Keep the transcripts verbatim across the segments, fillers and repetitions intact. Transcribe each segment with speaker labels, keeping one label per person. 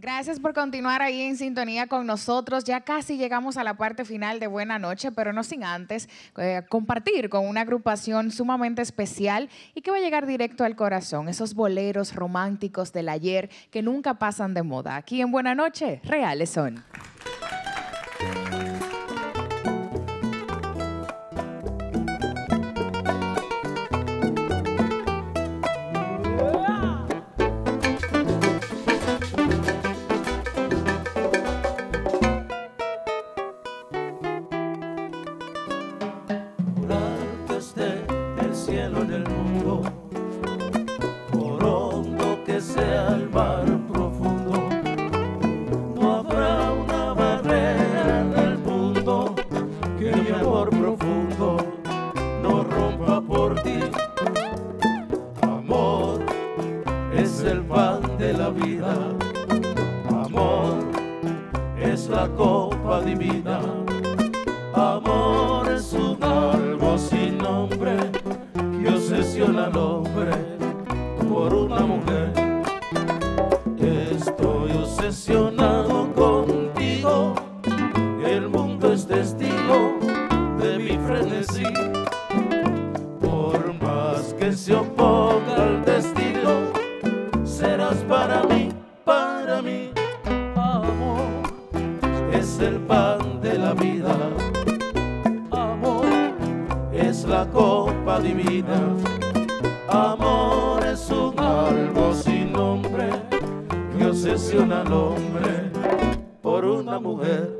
Speaker 1: Gracias por continuar ahí en sintonía con nosotros. Ya casi llegamos a la parte final de Buena Noche, pero no sin antes eh, compartir con una agrupación sumamente especial y que va a llegar directo al corazón. Esos boleros románticos del ayer que nunca pasan de moda. Aquí en Buena Noche, reales son.
Speaker 2: Cielo del mundo, por hondo que sea el mar profundo, no habrá una barrera en el mundo que mi amor profundo no rompa por ti. Amor es el pan de la vida, amor es la copa divina, amor es un algo sin nombre que obsesiona al hombre por una mujer. Estoy obsesionado contigo, el mundo es testigo de mi frenesí. Por más que se oponga al destino, serás para mí, para mí. Amor es el pan de la vida, amor es la copa divina, amor es un algo sin nombre que obsesiona al hombre por una mujer.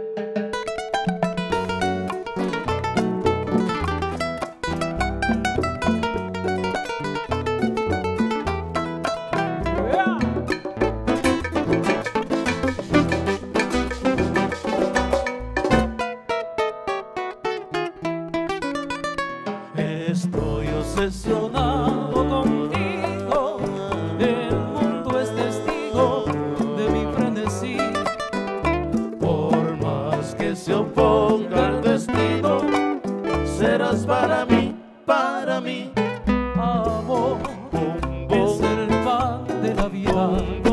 Speaker 2: Estoy obsesionado contigo, el mundo es testigo de mi frenesí. Por más que se oponga al destino, serás para mí, para mí. Amor es el pan de la vida,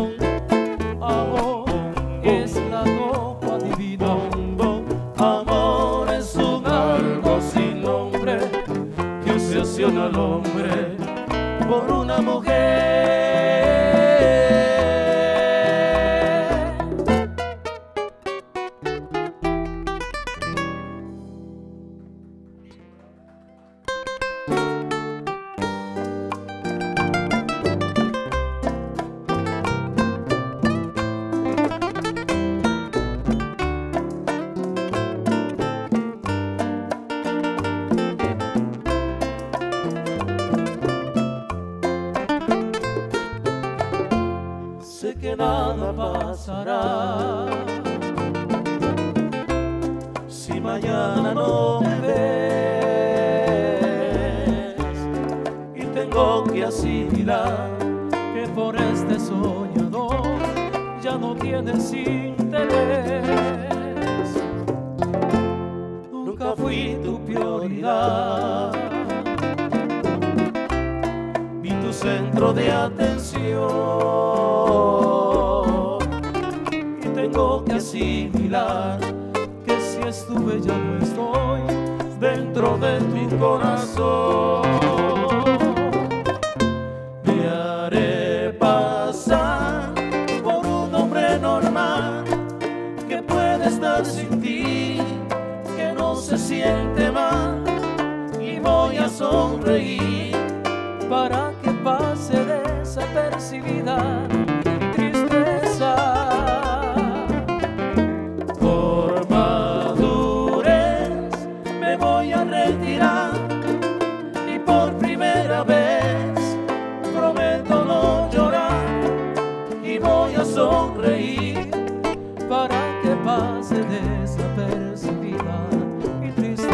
Speaker 2: amor es la copa divina, amor es un algo sin nombre que obsesiona al hombre por una mujer. Sé que nada pasará si mañana no me ves, y tengo que asimilar que por este soñador ya no tienes interés. Nunca fui tu prioridad ni tu centro de atención, y tengo que asimilar que si estuve ya no estoy dentro de tu corazón. Me haré pasar por un hombre normal que puede estar sin ti, que no se siente mal, y voy a sonreír para que pase desapercibida mi tristeza. Por madurez me voy a retirar, y por primera vez prometo no llorar, y voy a sonreír para que pase desapercibida mi tristeza.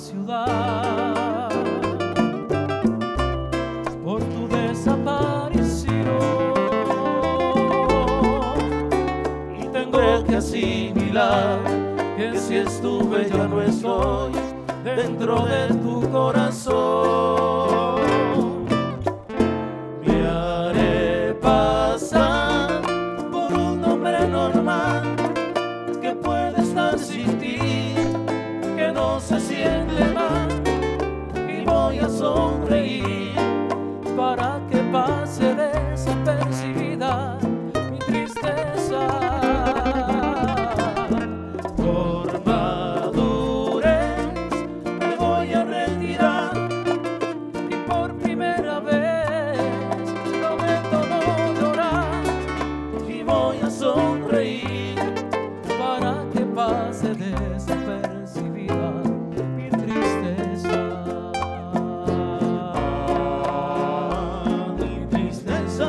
Speaker 3: ciudad por tu desaparición, y tengo que asimilar que si estuve ya no estoy dentro de tu corazón. Me haré pasar por un hombre normal que puede estar sin ti, que no se siente mal, y voy a sonreír para que pase desapercibida mi tristeza. Por madurez me voy a retirar y por primera vez prometo no llorar, y voy a sonreír para que pase desapercibida mi tristeza. Mi tristeza.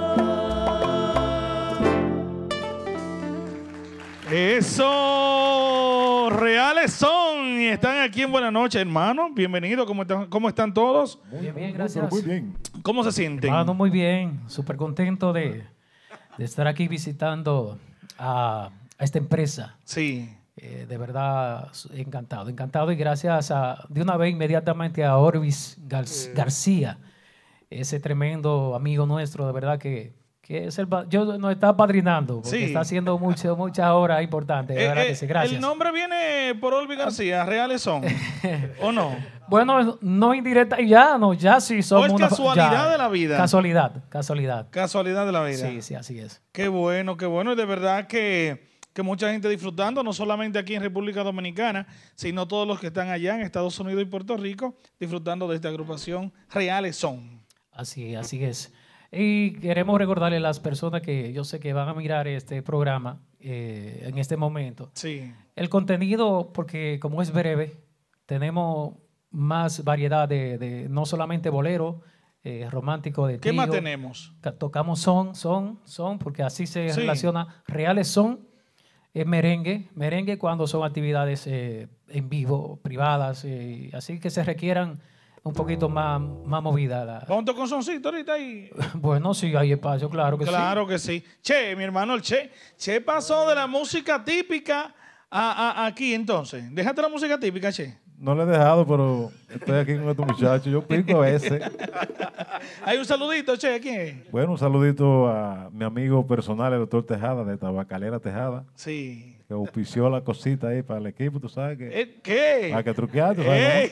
Speaker 4: Eso, reales son y están aquí en Buenas Noches, hermano. Bienvenidos, ¿cómo están, cómo están todos?
Speaker 3: Muy bien, gracias.
Speaker 5: Muy bien.
Speaker 4: ¿Cómo se sienten?
Speaker 3: Hermano, muy bien, súper contento de, de estar aquí visitando a, a esta empresa.
Speaker 4: Sí.
Speaker 3: Eh, de verdad, encantado, encantado, y gracias a, de una vez inmediatamente a Orvis Gar García, ese tremendo amigo nuestro, de verdad que, que es el, yo nos está apadrinando, porque
Speaker 4: Sí.
Speaker 3: está haciendo mucho, muchas horas importantes, de
Speaker 4: Eh,
Speaker 3: verdad
Speaker 4: eh,
Speaker 3: que sí, gracias.
Speaker 4: ¿El nombre viene por Olvi García? ¿Reales son? ¿O no?
Speaker 3: Bueno, no indirecta, ya, no, ya sí somos
Speaker 4: ¿O es
Speaker 3: una-
Speaker 4: casualidad
Speaker 3: ya,
Speaker 4: de la vida?
Speaker 3: Casualidad, casualidad.
Speaker 4: Casualidad de la vida.
Speaker 3: Sí, sí, así es.
Speaker 4: Qué bueno, qué bueno. Y de verdad que, que mucha gente disfrutando, no solamente aquí en República Dominicana, sino todos los que están allá en Estados Unidos y Puerto Rico, disfrutando de esta agrupación Reales Son.
Speaker 3: Así, así es. Y queremos recordarle a las personas que yo sé que van a mirar este programa eh, en este momento.
Speaker 4: Sí.
Speaker 3: El contenido, porque como es breve, tenemos más variedad de, de no solamente bolero, eh, romántico, de
Speaker 4: ¿Qué
Speaker 3: trío.
Speaker 4: más tenemos?
Speaker 3: Ca- Tocamos son, son, son, porque así se
Speaker 4: Sí.
Speaker 3: relaciona. Reales son, es merengue, merengue cuando son actividades eh, en vivo, privadas, eh, así que se requieran un poquito más, más movida. La...
Speaker 4: Vamos a tocar un soncito ahorita ahí.
Speaker 3: Bueno, sí, hay espacio, claro que sí.
Speaker 4: Claro que sí. Che, mi hermano, el Che. Che pasó de la música típica a, a- aquí entonces. Déjate la música típica, Che.
Speaker 5: No le he dejado, pero estoy aquí con estos muchachos. Yo pico a veces.
Speaker 4: Hay un saludito, Che. ¿Quién es?
Speaker 5: Bueno, un saludito a mi amigo personal, el doctor Tejada, de Tabacalera Tejada,
Speaker 4: Sí.
Speaker 5: que auspició la cosita ahí para el equipo, tú sabes que...
Speaker 4: Eh, ¿Qué?
Speaker 5: Para que truquear, tú sabes,
Speaker 4: ¡Ey!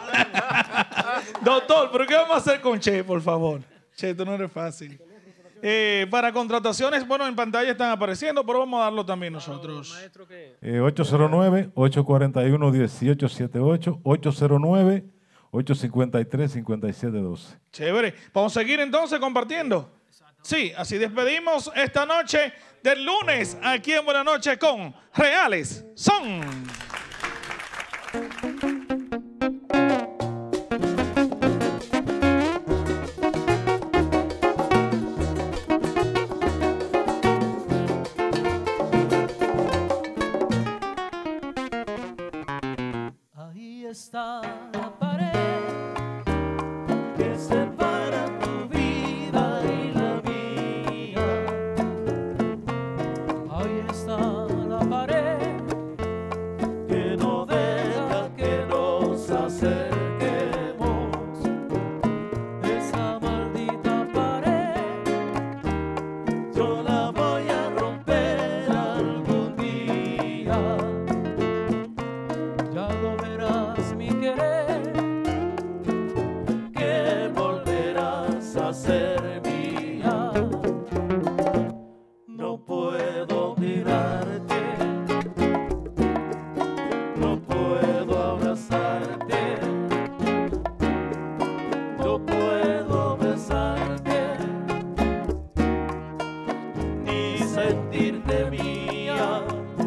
Speaker 4: Doctor, ¿pero qué vamos a hacer con Che, por favor? Che, esto no es fácil. Eh, para contrataciones, bueno, en pantalla están apareciendo, pero vamos a darlo también nosotros.
Speaker 5: Eh, ocho cero nueve, ocho cuatro uno, uno ocho siete ocho, ocho cero nueve, ocho cinco tres, cinco siete uno dos.
Speaker 4: Chévere. Vamos a seguir entonces compartiendo. Sí, así despedimos esta noche del lunes aquí en Buenas Noches con Reales Son.
Speaker 3: Ahí está la pared que separa tu vida y la mía. Ahí está la pared
Speaker 2: que no deja que nos acerquemos.
Speaker 3: esa maldita pared.
Speaker 2: Yo la voy a romper algún día.
Speaker 3: Ya lo verás, mi querer,
Speaker 2: Que volverás a ser mía. No puedo mirarte, no puedo abrazarte, no puedo besarte, ni sentirte mía,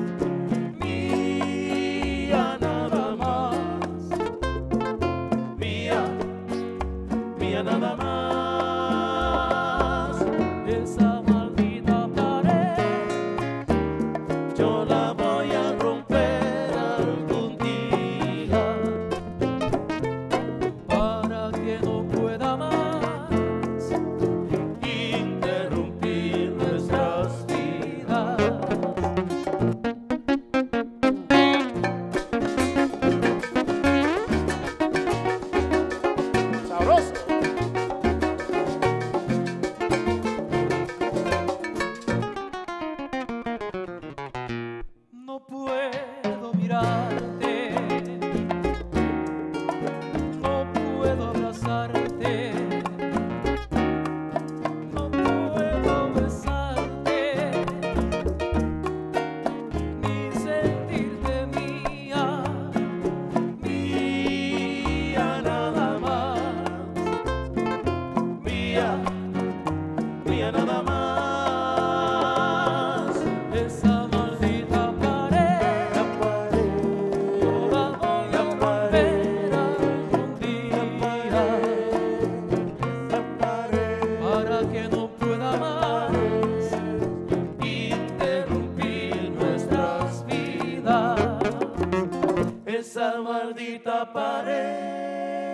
Speaker 2: mía nada más, mía, mía nada más.
Speaker 3: esa maldita pared.
Speaker 2: Yo la voy a romper algún día. esa maldita pared.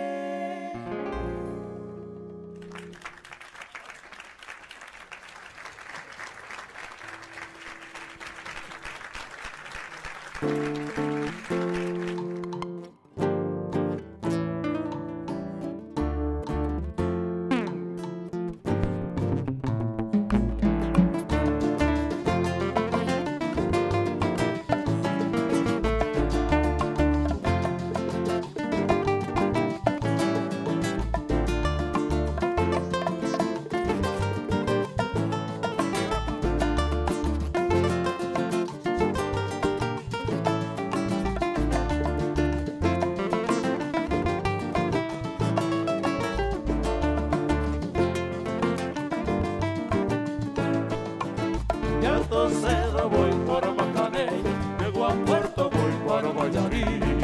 Speaker 2: Cerro voy para Macané, llego a Puerto voy para Mayarí.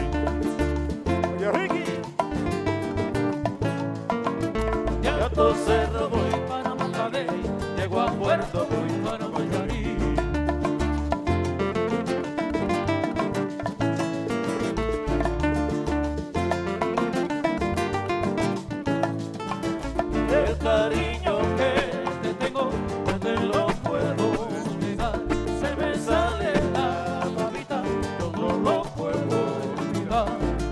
Speaker 2: De Alto Cerro voy para Macané, llego a Puerto voy para Mayarí. El cariño que te tengo no te lo puedo negar, se me sale la babita, yo no lo puedo olvidar.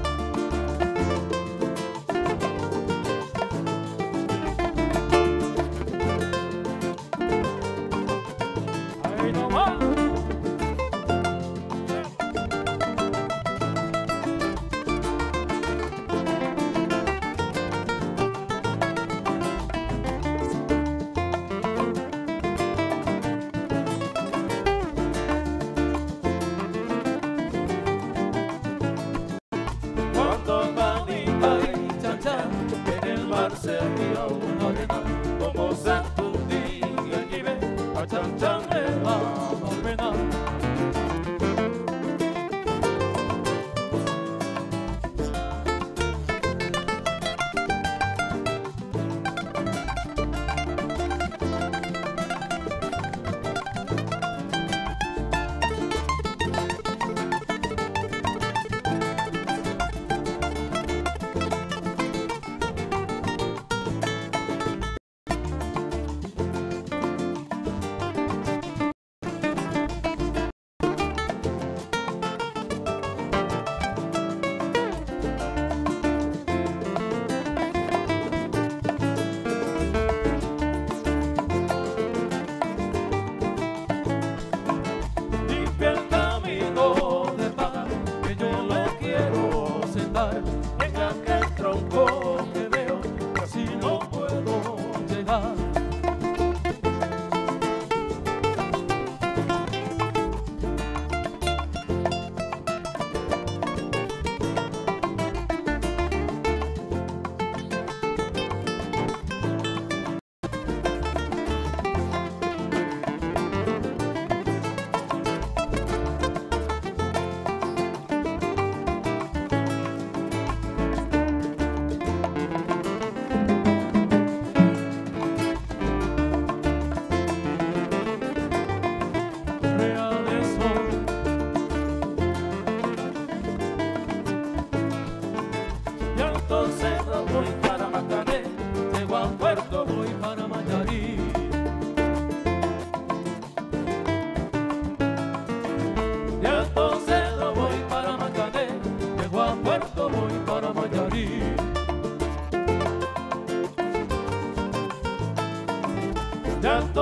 Speaker 2: Ahí no va. Cuando manita y chacha en el mar se hacía una arena, como santo un día allí ve a chan chan le daba pena. Limpia el camino de paz, que yo lo quiero sentar en aquel tronco que veo, casi no puedo llegar. Reales son. De Alto Cerro voy para Macané, llego a Puerto voy para Mayarí. De Alto Cerro voy para Macané, llego a Puerto voy para Mayarí. De Alto